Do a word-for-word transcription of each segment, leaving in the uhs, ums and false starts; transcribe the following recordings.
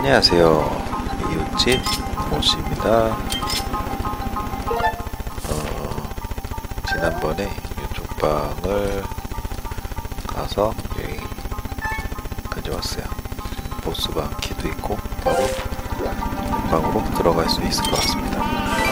안녕하세요. 이웃집 모씨입니다. 어, 지난번에 이쪽 방을 가서 여기 가져왔어요. 보스방 키도 있고 바로 방으로 들어갈 수 있을 것 같습니다.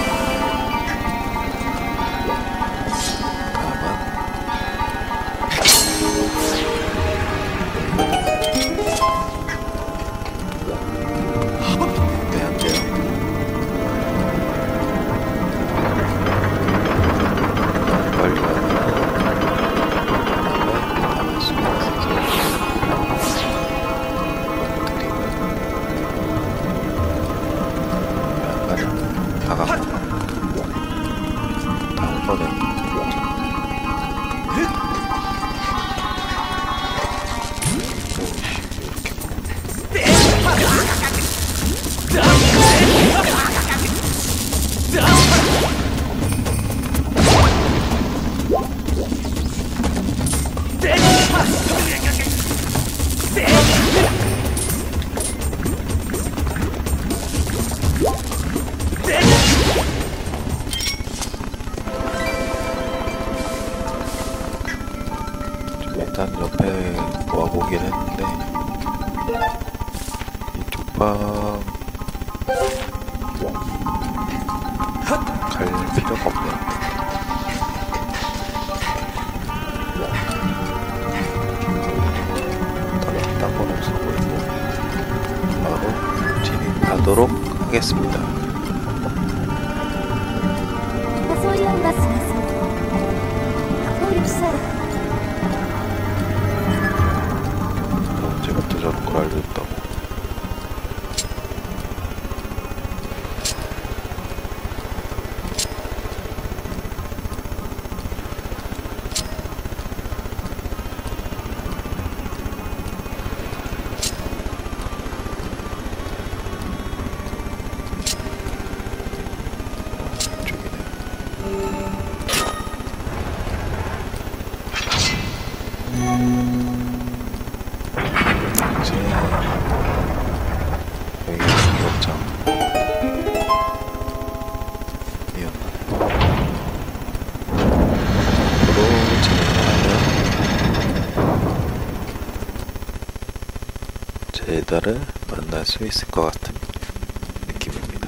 일단 옆에 모아보긴 했는데 이쪽 방 갈 필요가 없네요. 다른 딴 건 없어 보이고 바로 진입하도록 하겠습니다. 언제부터 저런 걸 알고 있다고. 제다를 만날 수 있을 것 같은 느낌입니다.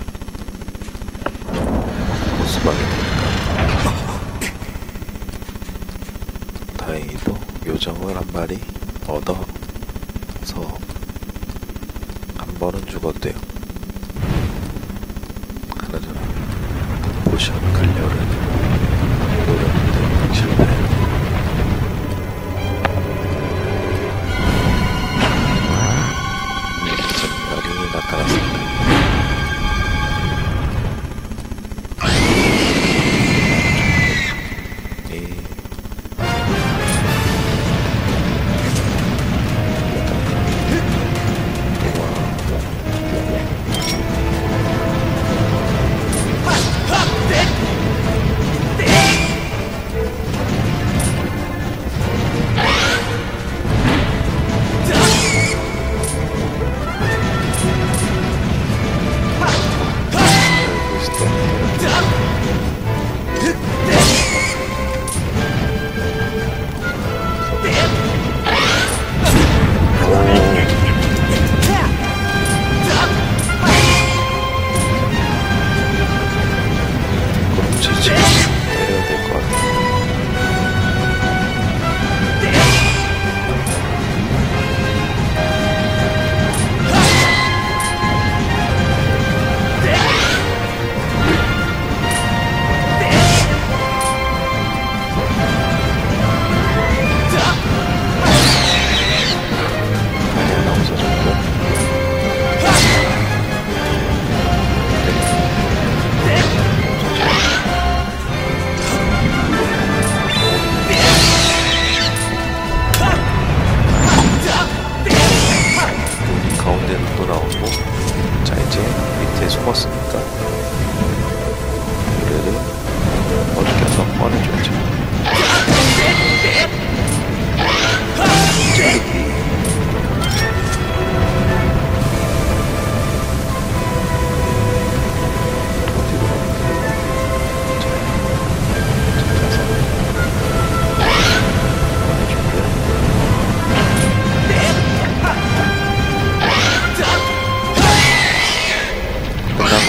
보스방에 보니까 다행히도 요정을 한 마리 얻어서 한 번은 죽었대요. 그나저나 포션 클리어를 노렸는데 실패. 나타났습니다.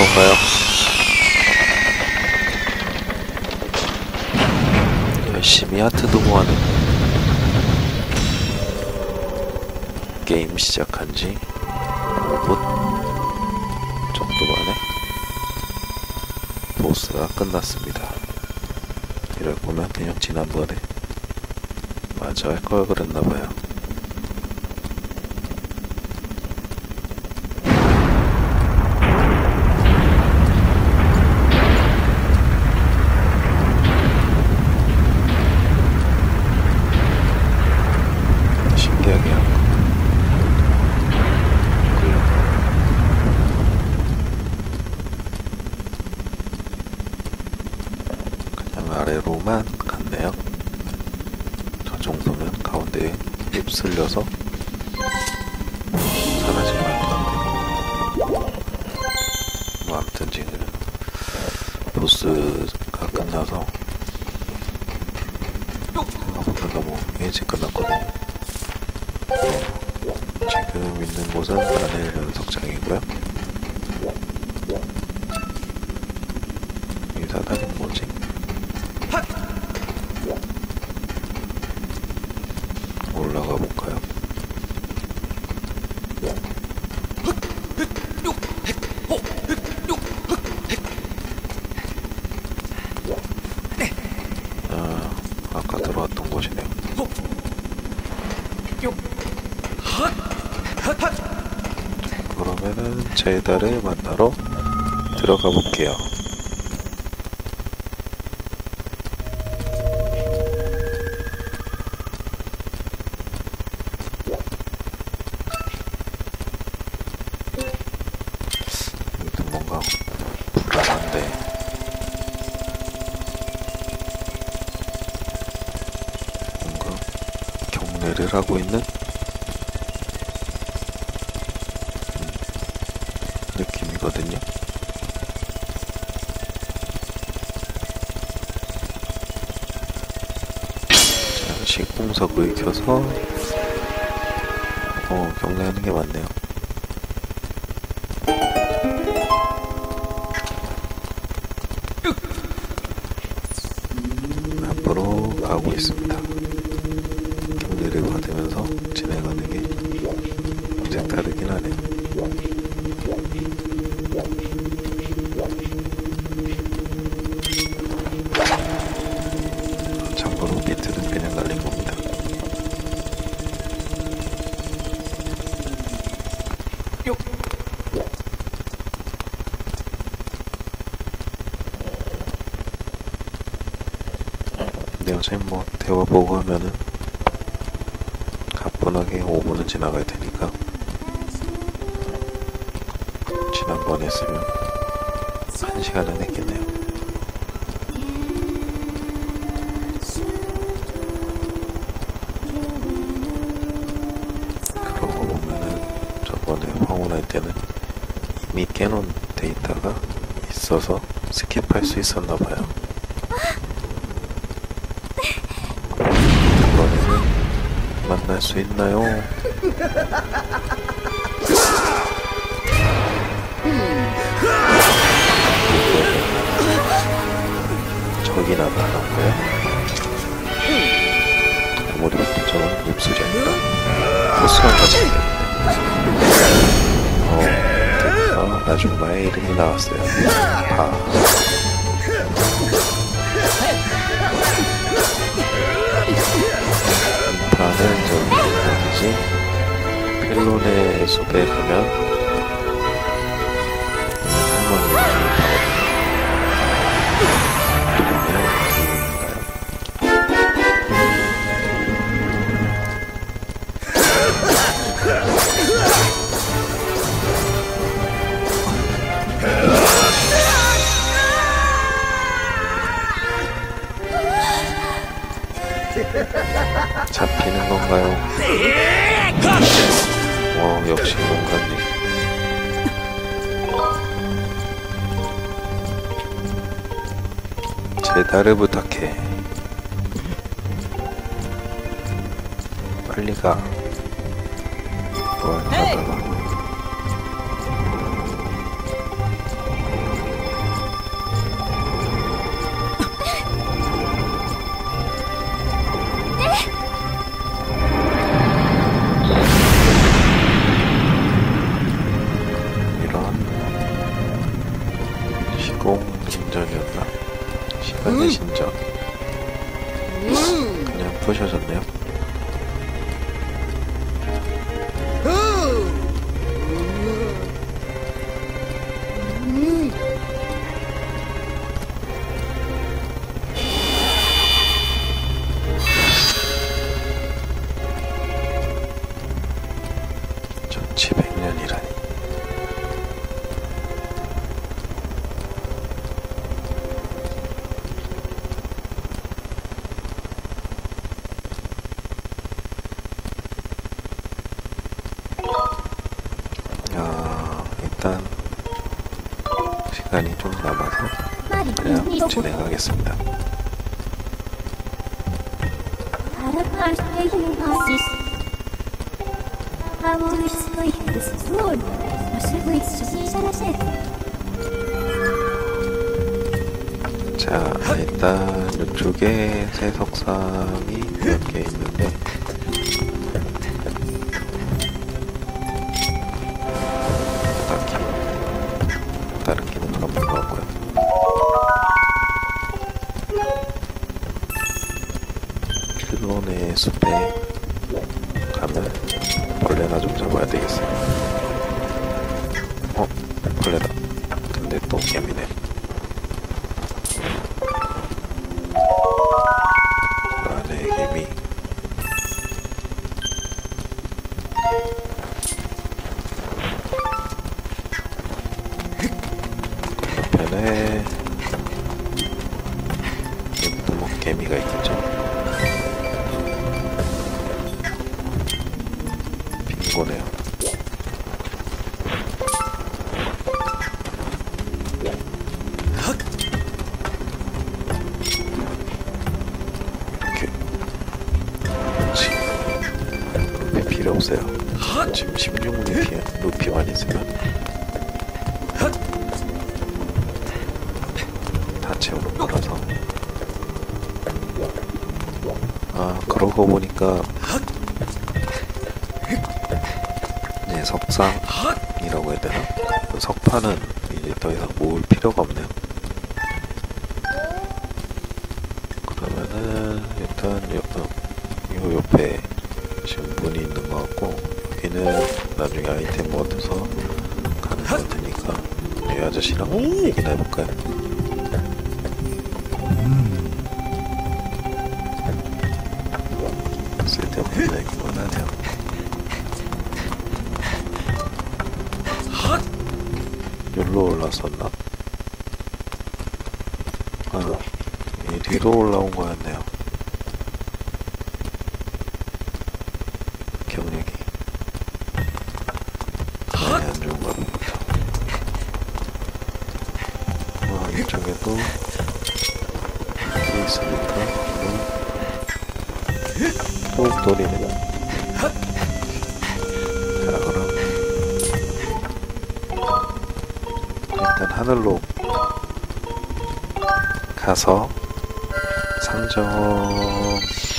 건가요? 열심히 하트 도모하는 게임 시작한지 오 분 정도 만에 보스가 끝났습니다. 이럴 거면 그냥 지난번에 마저 할 걸 그랬나봐요. 신기하게 한 거. 그냥 아래로만 갔네요. 저 정도면 가운데에 휩쓸려서 사라지면 안 되는데. 뭐 아무튼 지금 보스가 끝나서 생각보다 너무 일찍 끝났거든요. 지금 있는 곳은 하늘 연석장이고요. 이 사다리 뭐지? 올라가 볼까요? 아, 아까 들어왔던 곳이네요. 그러면은 제달을 만나러 들어가 볼게요. 여기도 뭔가 불안한데 뭔가 경례를 하고 있는 느낌이거든요. 자, 시공석을 켜서 어, 경례하는 게 맞네요. 앞으로 가고 있습니다. 경례를 받으면서 진행하는 게 색다르긴 하네요. 참고로 비트는 그냥 날린 겁니다. 근데 어차피 뭐 대화 보고 하면은 가뿐하게 오 분은 지나가야 되니까 지난번에 했으면 한 시간은 했겠네요. 그러고 보면은 저번에 황혼할 때는 이미 깨놓은 데이터가 있어서 스킵할 수 있었나봐요. 이번에는 만날 수 있나요? 저기 나타났고요. 아무리 봐도 저건 입술이 아니라 보스랑 같이 생겼는데 어, 드디어 아줌마의 이름이 나왔어요. 파. 이 파는 저기 어디지? 필로네 숲에 가면 할머니 이름이 나거든요. 잡히는 건가요? 어, 역시 농가님. 제달을 부탁해. 빨리 가. 뭘 하다가 신전이었나? 시간의 신전. 그냥 부셔졌네요. 천칠백 년이라니. 아, 일단 시간이 좀 남아서 그냥 진행하겠습니다. 자, 일단 이쪽에 세석상이 몇 개 있는데 딱히 다른 기능은 없는 것 같고요. 필론의 숲에 가면 벌레나 좀 잡아야 되겠어요. 어? 벌레다. 근데 또 개미네. 안에 개미. 건너편에 여기도 뭐 개미가 있겠죠. 빙고네요. 이렇게. 그렇지. 루피 필요 없어요. 지금 십육 루피, 루피만 있으면 다 채우는 거라서. 아, 그러고 보니까 네, 석상이라고 해야 되나? 석판은 이제 더 이상 모을 필요가 없네요. 그러면은 일단 요, 요 옆에 지금 문이 있는 것 같고, 여기는 나중에 아이템 얻어서 가는 거 같으니까 이 아저씨랑 얘기나 해볼까요? 쓸데없는 얘기만 하네요. 여기로 올라섰나? 아, 이 뒤로 올라온 거였네요. 경력이 많이 안 좋은가 봅니다. 아, 이쪽에도 이렇게 있으니까 꼭 돌리네. 자, 그럼 일단 하늘로 가서 상점을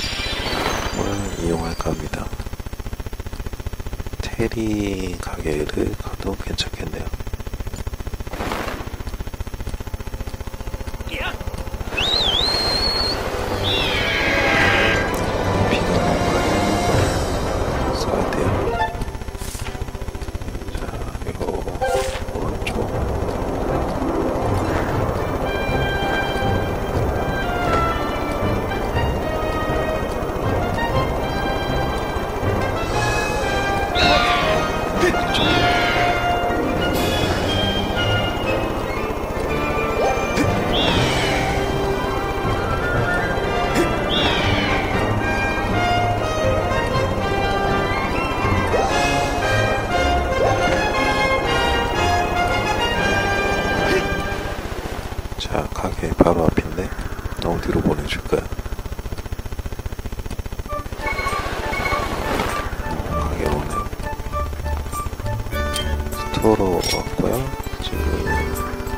이용할까 합니다. 테리 가게를 가도 괜찮겠네요. 비가 뭔가 써야 돼요. 자, 이거 오른쪽. 자, 가게 바로 앞인데 어디로 보내줄까요? 가게 오네요. 스토어로 왔고요. 지금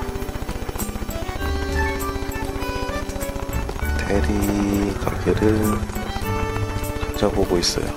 대리 가게를 찾아보고 있어요.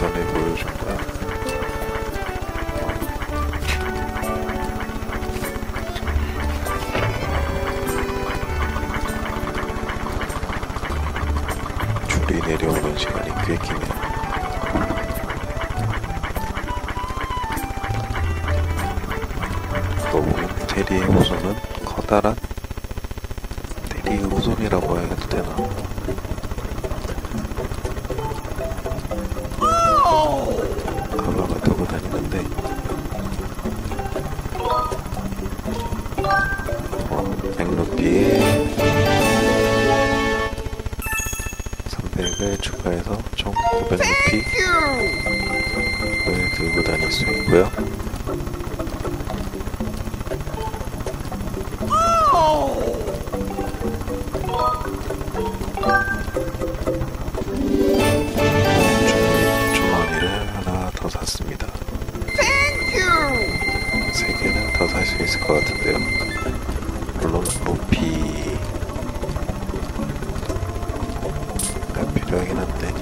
전에 보여준 거야. 줄이 내려오는 시간이 꽤 기네요. 그러고 보면 대리의 후손은 커다란 대리의 후손이라고 해도 되나? 가마가 타고 다니는데 어, 백루피에 삼백을 추가해서 총 구백 루피를 들고 다닐 수 있고요. 주머니를 하나 더 샀습니다. 세 개는 더 살 수 있을 것 같은데요. 물론 루피 필요하긴 한데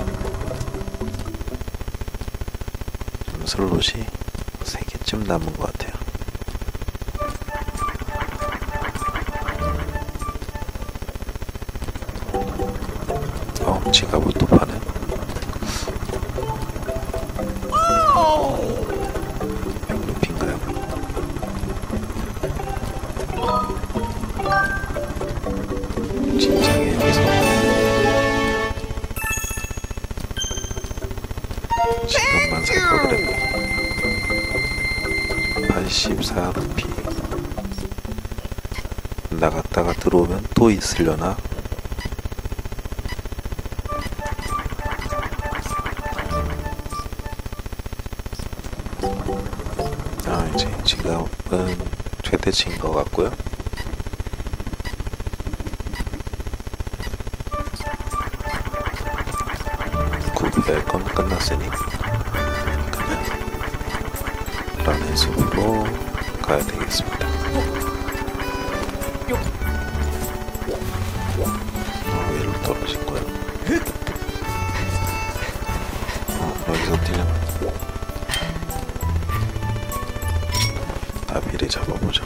좀 슬롯이 세 개쯤 남은 것 같아요. 어, 지갑을 또 파네. 백루피인가요? 진작에 여기서 지갑만 살 걸 그랬네. 팔십사 루피. 나갔다가 들어오면 또 있으려나? 아, 이제 지갑은 최대치인 것 같고요. 구비할 건 끝났으니 그냥 라는 숲으로 가야 되겠습니다. 어, 위로 떨어진 거야. 어, 여기서 뛰는 나비를 잡아보자.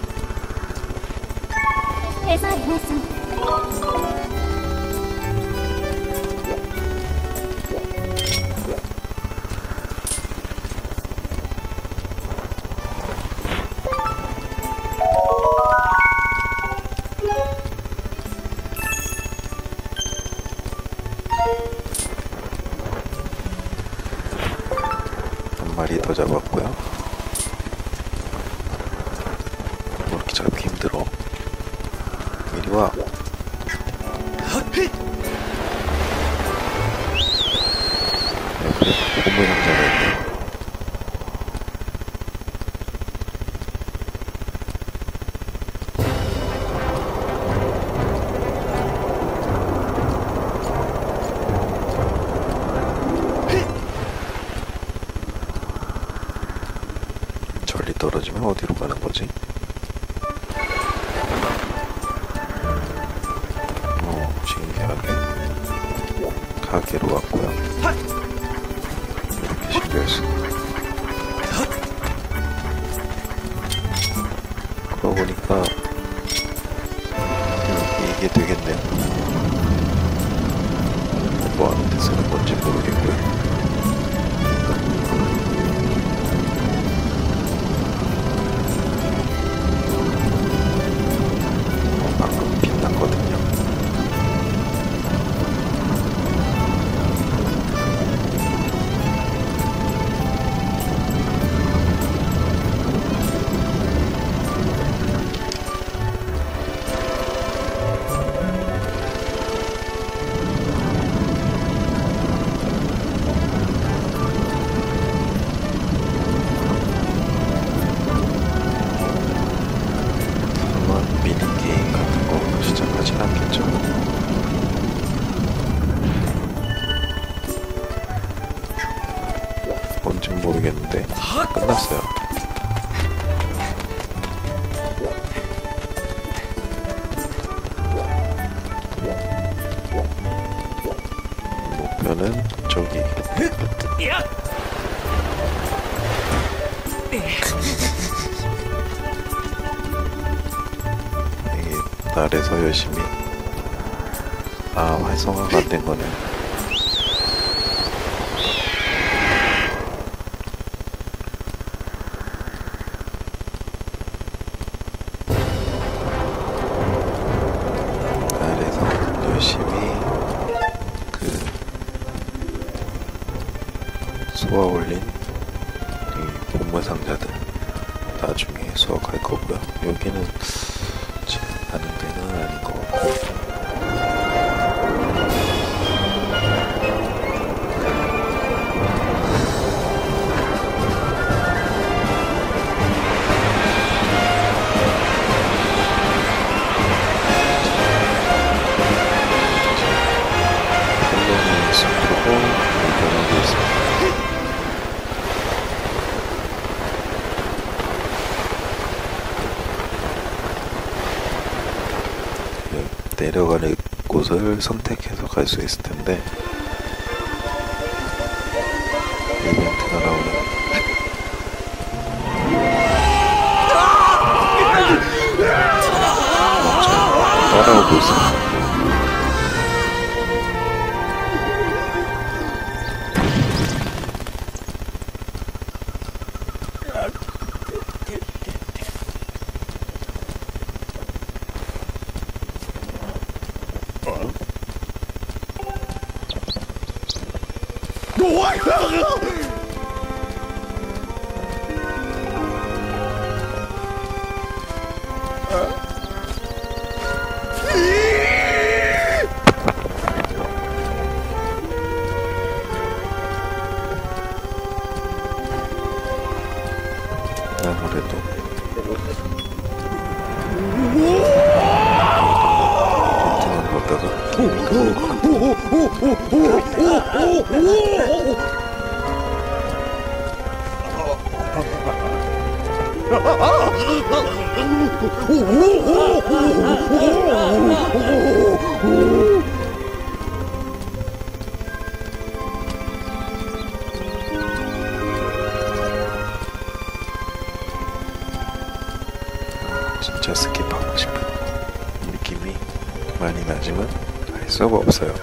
한 마리 더 잡았고요. 뭐 이렇게 잡기 힘들어. 이리 와. 옆에 고무 상자가 있네. 저리 떨어지면 어디로 가는 거지? 어, 신기하게 가게로 왔고요. 이렇게 신기할 수가. 그러고 보니까 이게 되겠네요. 뭐 하는 데 쓰는 건지 모르겠고요. 방금 빛났거든요. 뭔진 모르겠는데 끝났어요. 목표는 저기. 이게 날에서 열심히. 아, 활성화가 안 된 거네. 날에서 열심히 그 쏘아 올린 이 보물 상자들 나중에 수확할 거고요. 여기는 지금 가는 데는 아닌 것 같고. 헬로는 숲으로 이동하고 있습니다. 내려가는 곳을 선택해서 갈 수 있을 텐데 이벤트가 나오네요. 따라오고 있습니다. 아무래도 이벤트만 보다가 진짜 스킵하고 싶은 느낌이 많이 나지만 할 수가 없어요.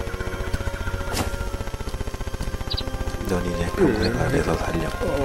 넌 이제 평생 안에서 살려.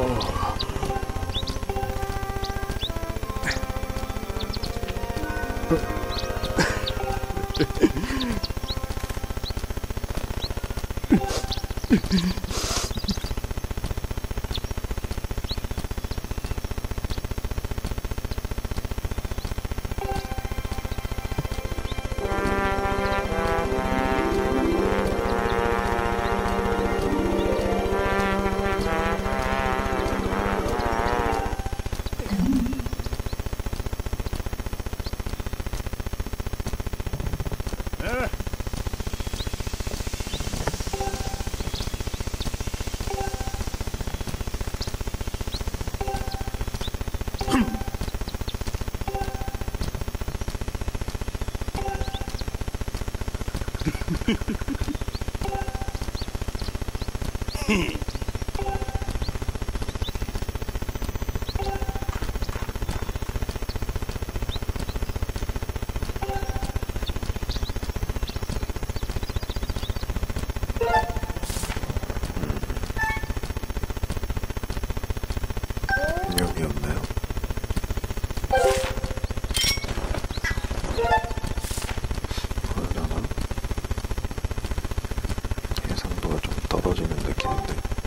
여기 없나요? 보여려나? 해상도가 좀 떨어지는 느낌인데.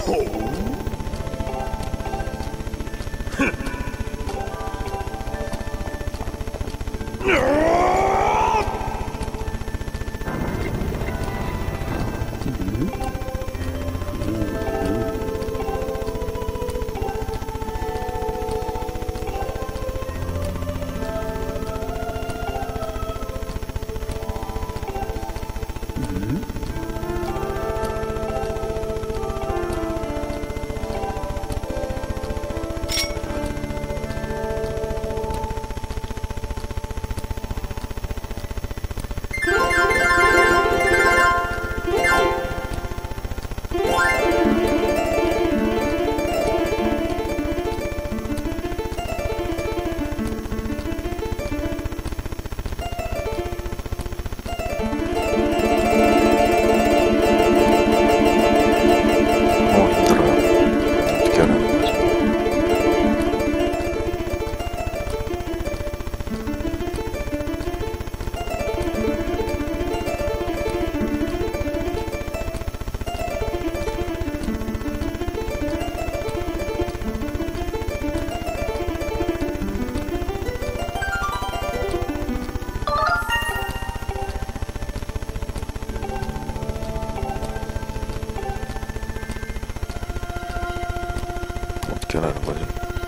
어떻게 하는 거지?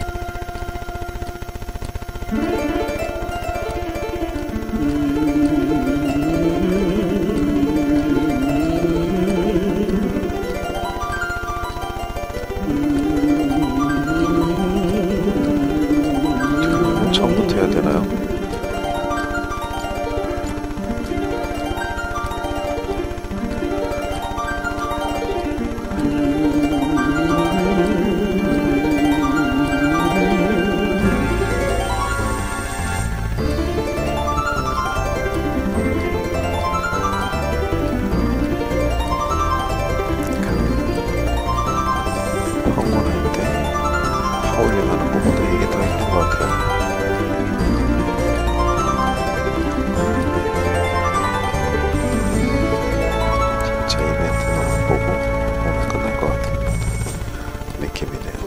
처음부터 해야 되나요? 하울링하는 것보다 이게 더 힘든 것 같아요. 진짜 이벤트만 보고 오늘 끝날 것 같은 느낌이네요.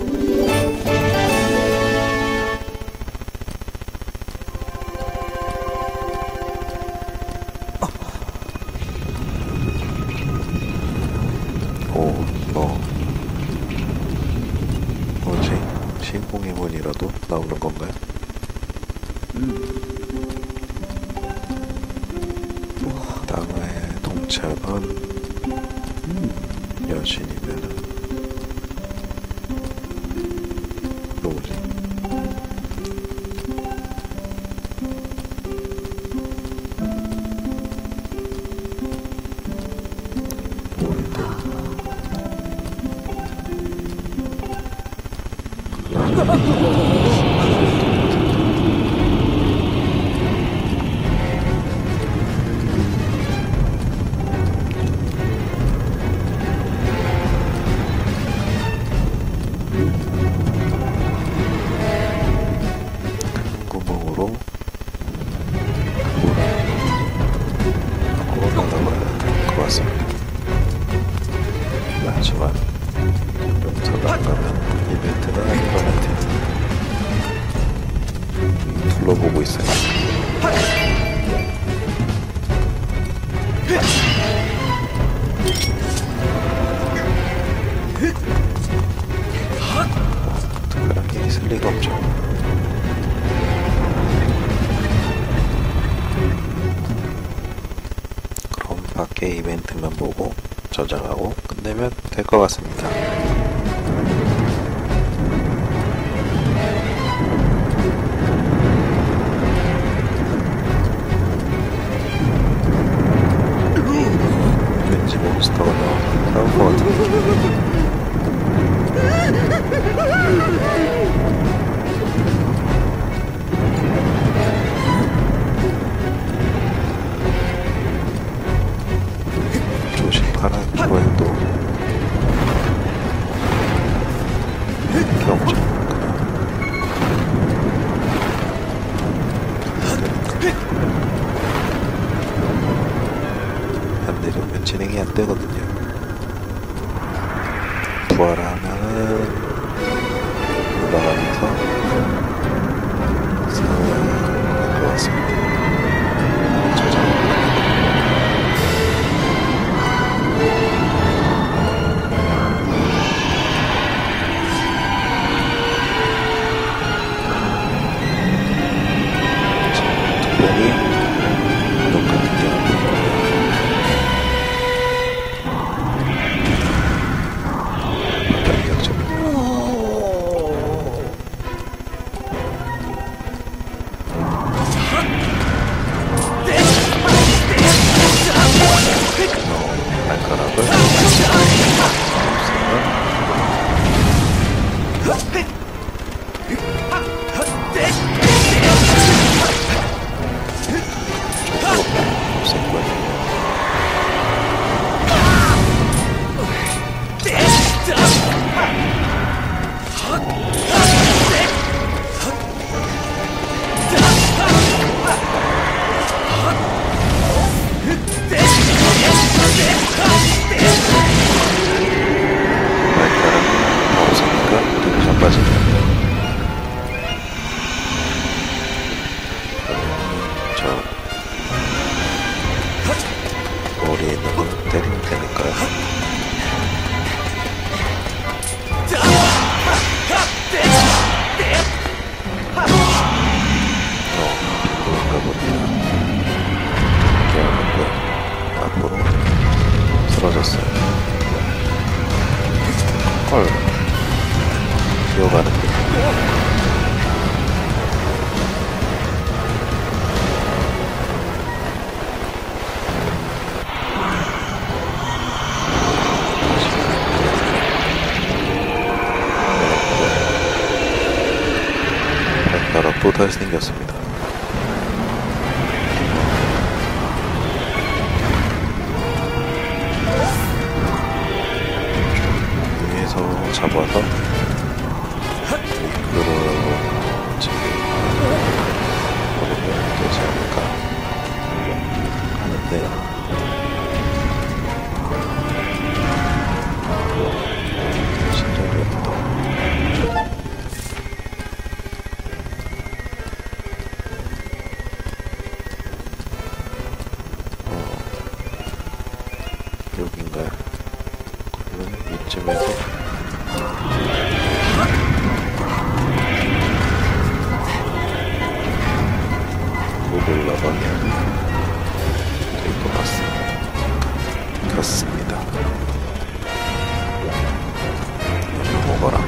오, 뭐 뭐지? 신공의 문이라도 나오는 건가요? 음. 땅의 동체건 음. 여신이면은 뭐지? 구멍으로 물을 넣어야 될 것 같습니다. 하지만 여기서 나가면 이벤트가 일어날 테니 둘러보고 있어요. 특별하게 있을 리가 없죠. 그럼 밖에 이벤트만 보고 저장하고 끝내면 될 것 같습니다. 왠지 몬스터가 나와서 나올 것 같은 느낌. 조심하라 고해도 게 없죠. 안 내려오면 진행이 안 되거든요. 부활하면은 올라가면서 싹 들어왔습니다. 저장. 특별히 이동 같은 게 안 보입니다. 머리에 있는 걸 때리면 되니까요. 어, 빙고인가 보네요. 이렇게 하는데 앞으로 쓰러졌어요. 헐, 기어가는 게 또 다시 생겼습니다. 위에서 잡아서 미끄러 지금 버리면 되지 않을까 하는데 신경이 없다. 여긴가요? 그러면 이쯤에서 목을 넣으면 될 것 같습니다. 같습니다. 먹어라.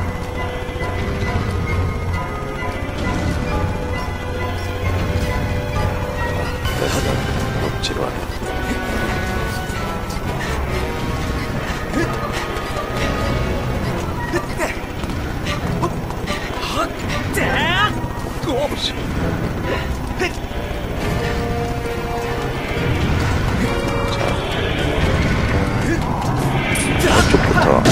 아, 내가 먹지로 않아. 그렇지. 자, 이쪽부터.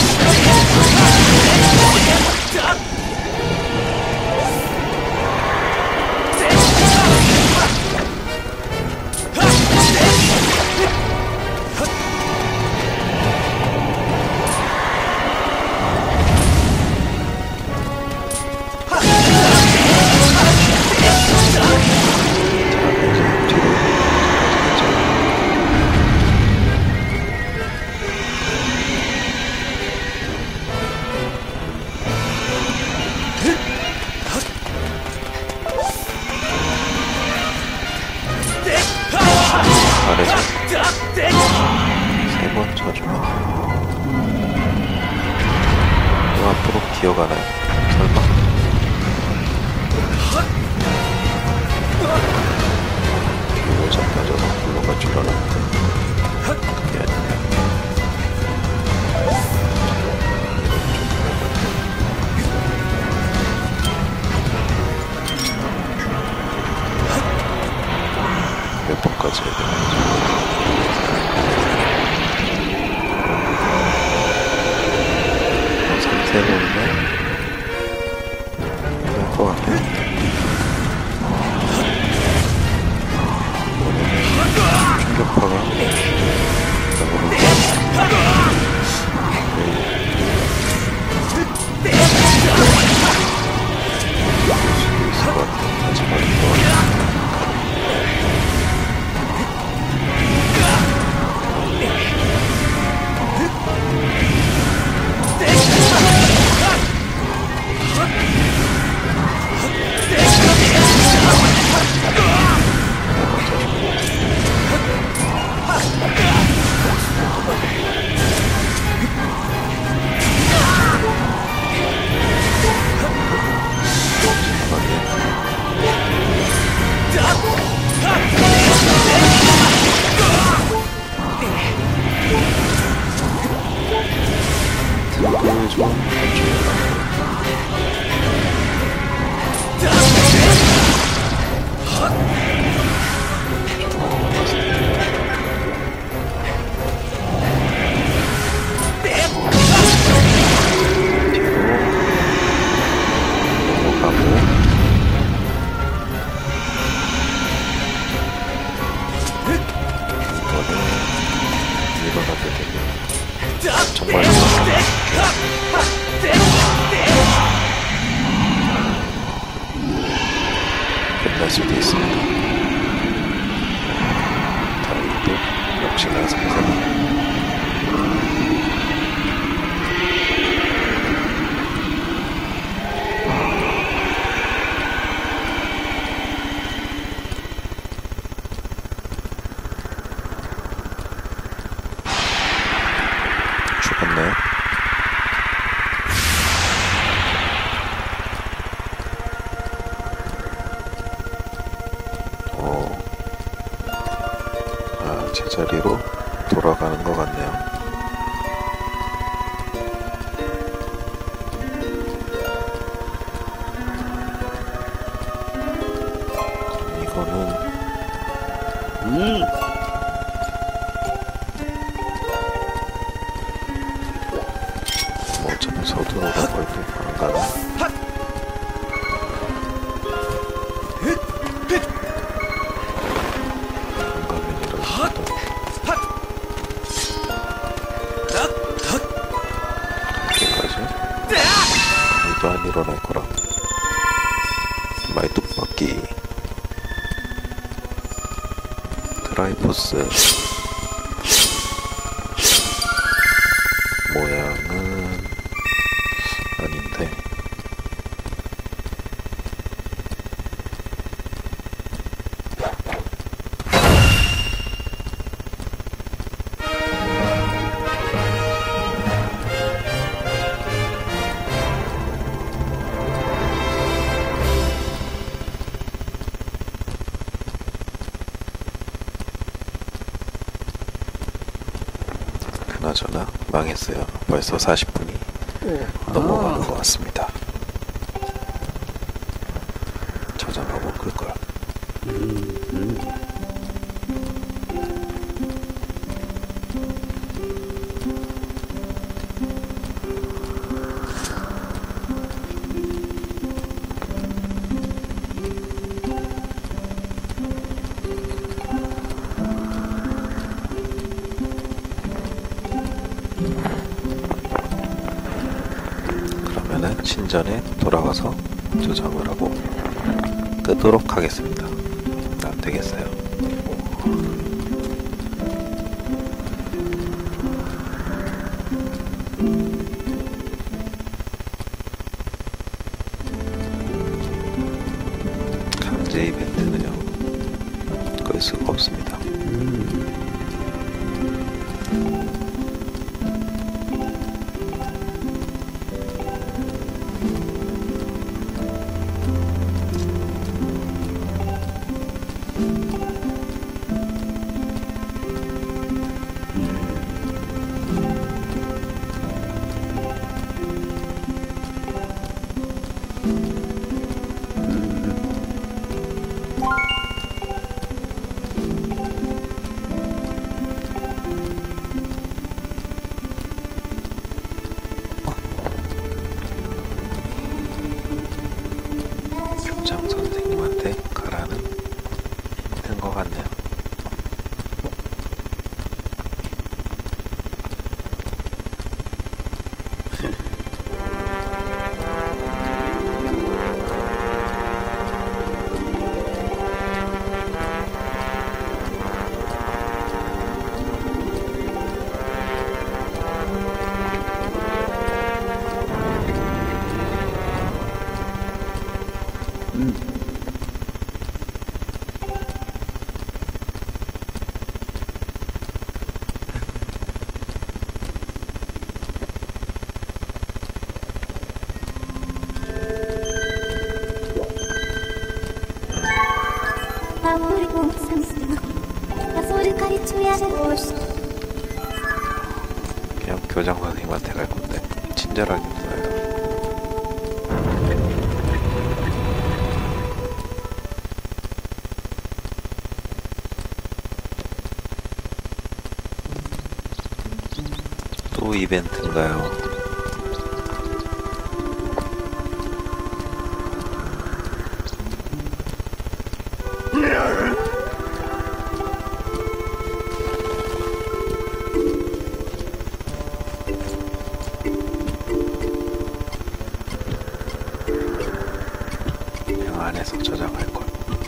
아래서 세 번 쳐주면 또 앞으로 기어가나요? 설마? 이거 잡아줘서 굴러갈 줄 알았는데 그게 아니네. 몇 번까지 해야 되는지. 삼세 번이면 될 것 같고. 충격파가 나오는 거. 마지막에 또 등을 좀 정말 끝날 수도 있습니다. 다행히도 역시나 상상 죽었네. 오. 아, 제자리로 돌아가는 것 같네요. 이거는 음. 뭐 어차피 서두르라고 해도 안 가나? 안 가면 이러겠다. 이렇게까지? 이도 안 일어날 거라. 마이 뚝박기 드라이포스 모양은 아닌데 그나저나 망했어요. 벌써 사십 분이 넘어가는 것 같습니다. 저장하고 끌걸. 음, 음. 그러면은 신전에 돌아가서 저장을 하고 끄도록 하겠습니다. 안 되겠어요. 강제 이벤트는요 끌 수가 없습니다. 음. 그냥 교장 선생님한테 갈 건데 친절하게 써요. 또 이벤트인가요? 그냥 안에서 저장할 걸.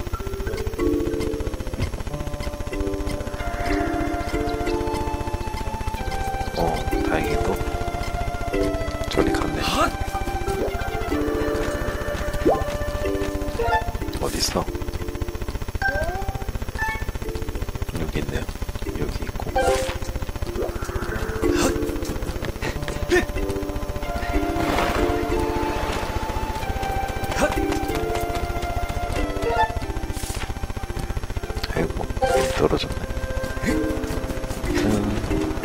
어, 다행히도 저리 갔네. 어딨어? 여기 있네요. 여기 있고. 아이고, 힘이 떨어졌네. 음.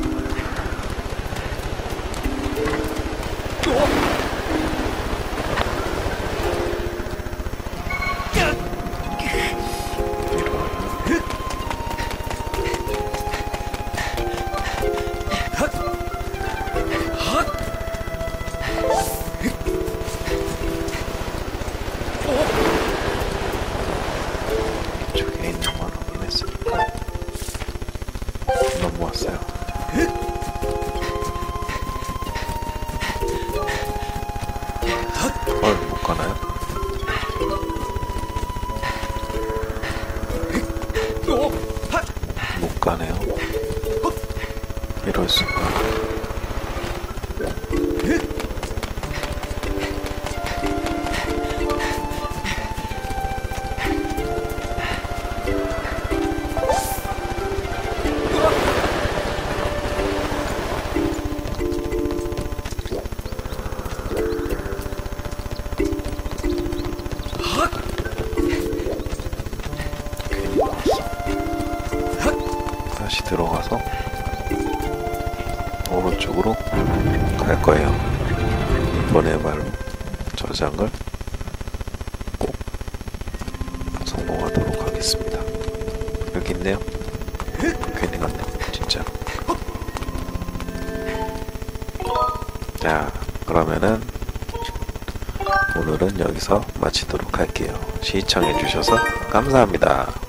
이쪽에 있는 걸 확인했으니까 넘어왔어요. 헐, 못 가나요? 못 가네요. 이럴 수가. 괜히 나왔어. 다시 들어가서 오른쪽으로 갈 거예요. 이번에말로 저장을 꼭 성공하도록 하겠습니다. 여기 있네요. 괜히 갔네, 진짜. 자, 그러면은 오늘은 여기서 마치도록 할게요. 시청해주셔서 감사합니다.